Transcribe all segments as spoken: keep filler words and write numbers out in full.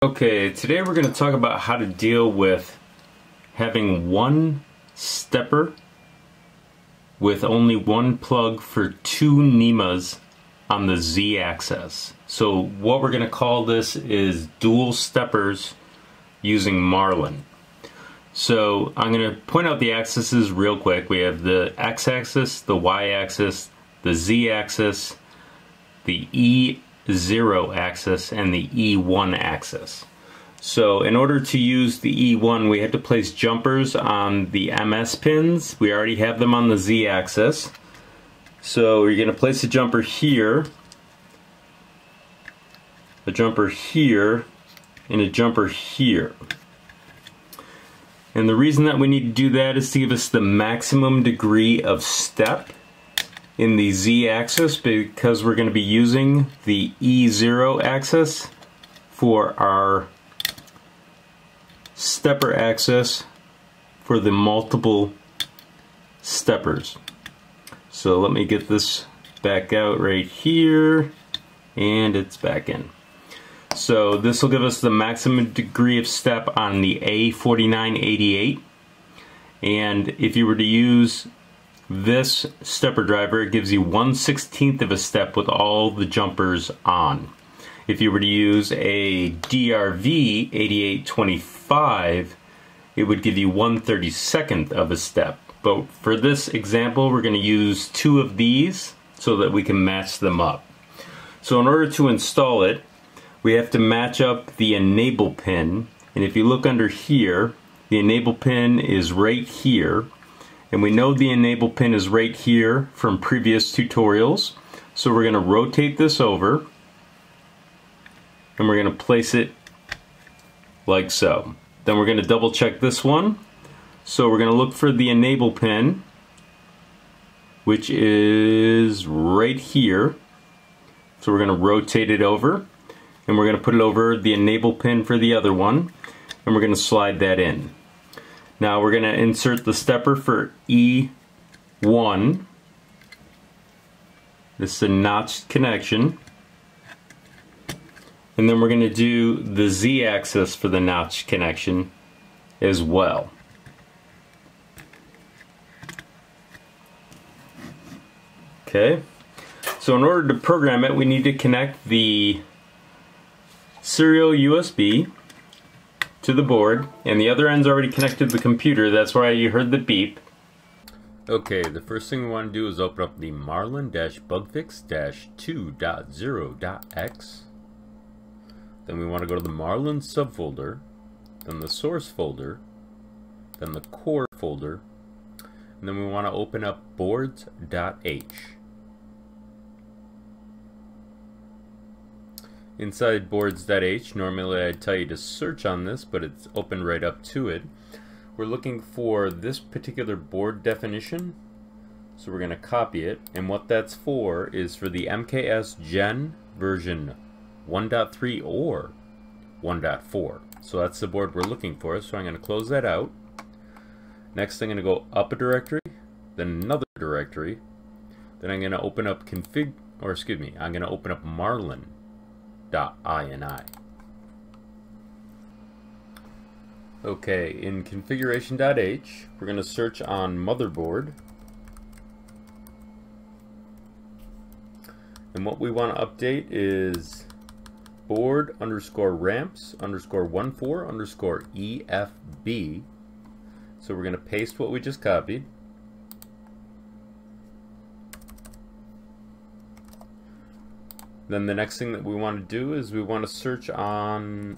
Okay, today we're going to talk about how to deal with having one stepper with only one plug for two NEMAs on the Z-axis. So what we're going to call this is dual steppers using Marlin. So I'm going to point out the axes real quick. We have the X-axis, the Y-axis, the Z-axis, the E zero axis, and the E one axis. So in order to use the E one, we have to place jumpers on the M S pins. We already have them on the Z axis. So you're going to place a jumper here, a jumper here, and a jumper here. And the reason that we need to do that is to give us the maximum degree of step in the Z axis, because we're going to be using the E zero axis for our stepper axis for the multiple steppers. So let me get this back out right here, and it's back in. So this will give us the maximum degree of step on the A forty-nine eighty-eight, and if you were to use this stepper driver, it gives you one sixteenth of a step with all the jumpers on. If you were to use a D R V eighty-eight twenty-five, it would give you one thirty-second of a step. But for this example, we're going to use two of these so that we can match them up. So in order to install it, we have to match up the enable pin. And if you look under here, the enable pin is right here. And we know the enable pin is right here from previous tutorials. So we're going to rotate this over, and we're going to place it like so. Then we're going to double check this one. So we're going to look for the enable pin, which is right here. So we're going to rotate it over, and we're going to put it over the enable pin for the other one, and we're going to slide that in. Now we're going to insert the stepper for E one. This is a notched connection. And then we're going to do the Z-axis for the notched connection as well. Okay, so in order to program it, we need to connect the serial U S B to the board, and the other end's already connected to the computer. That's why you heard the beep. Okay, the first thing we want to do is open up the Marlin-bugfix two point zero dot x. Then we want to go to the Marlin subfolder, then the source folder, then the core folder, and then we want to open up boards.h. Inside boards.h, normally I'd tell you to search on this, but it's open right up to it. We're looking for this particular board definition, so we're going to copy it, and what that's for is for the M K S Gen version one point three or one point four. So that's the board we're looking for, so I'm going to close that out. Next I'm going to go up a directory, then another directory, then I'm going to open up config, or excuse me, I'm going to open up Marlin. .ini. Okay, in configuration.h, we're going to search on motherboard, and what we want to update is board underscore ramps underscore one four underscore E F B. So we're going to paste what we just copied. Then the next thing that we want to do is we want to search on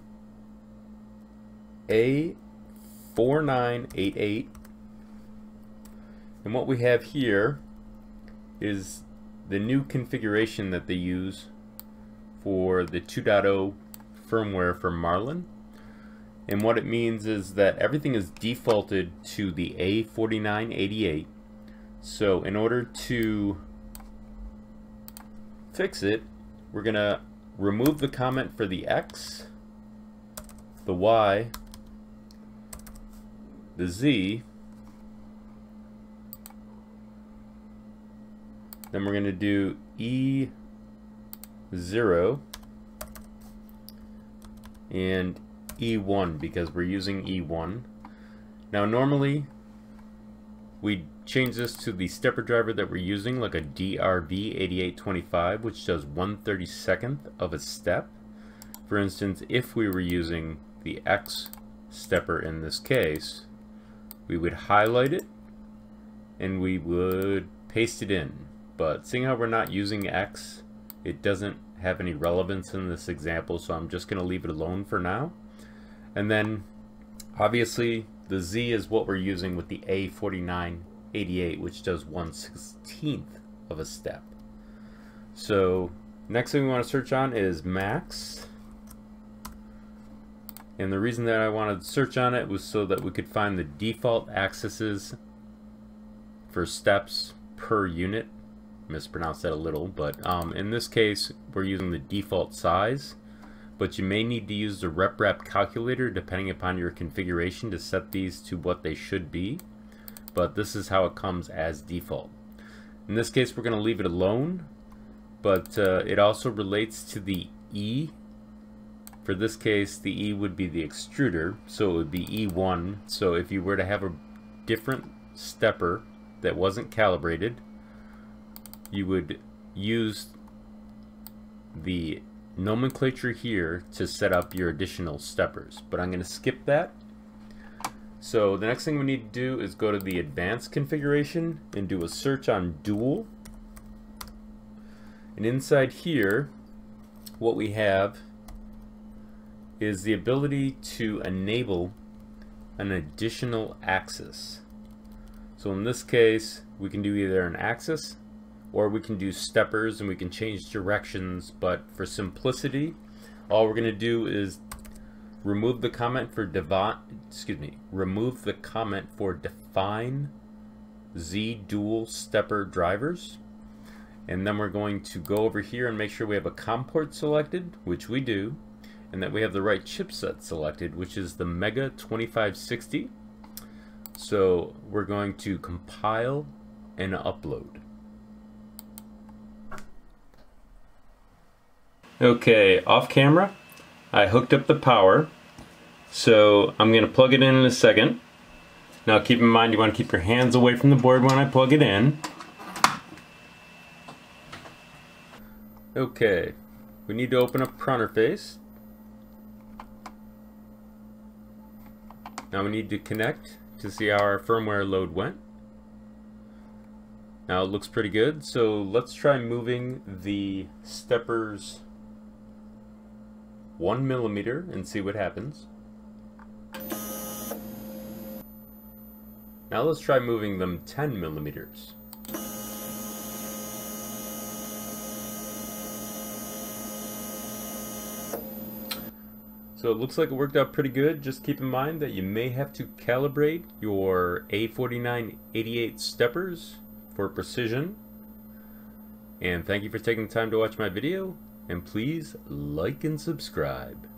A forty-nine eighty-eight, and what we have here is the new configuration that they use for the two point oh firmware for Marlin. And what it means is that everything is defaulted to the A forty-nine eighty-eight. So in order to fix it, we're going to remove the comment for the X, the Y, the Z, then we're going to do E zero, and E one because we're using E one. Now normally we change this to the stepper driver that we're using, like a D R V eighty-eight twenty-five, which does one thirty-second of a step. For instance, if we were using the X stepper in this case, we would highlight it and we would paste it in. But seeing how we're not using X, it doesn't have any relevance in this example, so I'm just going to leave it alone for now. And then obviously the Z is what we're using with the A forty-nine eighty-eight, which does one sixteenth of a step. So next thing we want to search on is max. And the reason that I wanted to search on it was so that we could find the default accesses for steps per unit. Mispronounced that a little, but um, in this case we're using the default size, but you may need to use the RepRap calculator depending upon your configuration to set these to what they should be, but this is how it comes as default. In this case we're going to leave it alone, but uh, it also relates to the E. For this case the E would be the extruder, so it would be E one. So if you were to have a different stepper that wasn't calibrated, you would use the nomenclature here to set up your additional steppers, but I'm going to skip that. So the next thing we need to do is go to the advanced configuration and do a search on dual, and inside here what we have is the ability to enable an additional axis. So in this case we can do either an axis or we can do steppers, and we can change directions, but for simplicity all we're going to do is remove the comment for divine excuse me remove the comment for define Z dual stepper drivers, and then we're going to go over here and make sure we have a COM port selected, which we do, and that we have the right chipset selected, which is the Mega twenty-five sixty. So we're going to compile and upload. Okay, off camera, I hooked up the power, so I'm going to plug it in in a second. Now keep in mind you want to keep your hands away from the board when I plug it in. Okay, we need to open up Pronterface. Now we need to connect to see how our firmware load went. Now it looks pretty good, so let's try moving the steppers one millimeter and see what happens. Now let's try moving them ten millimeters. So it looks like it worked out pretty good. Just keep in mind that you may have to calibrate your A forty-nine eighty-eight steppers for precision. And thank you for taking the time to watch my video, and please like and subscribe.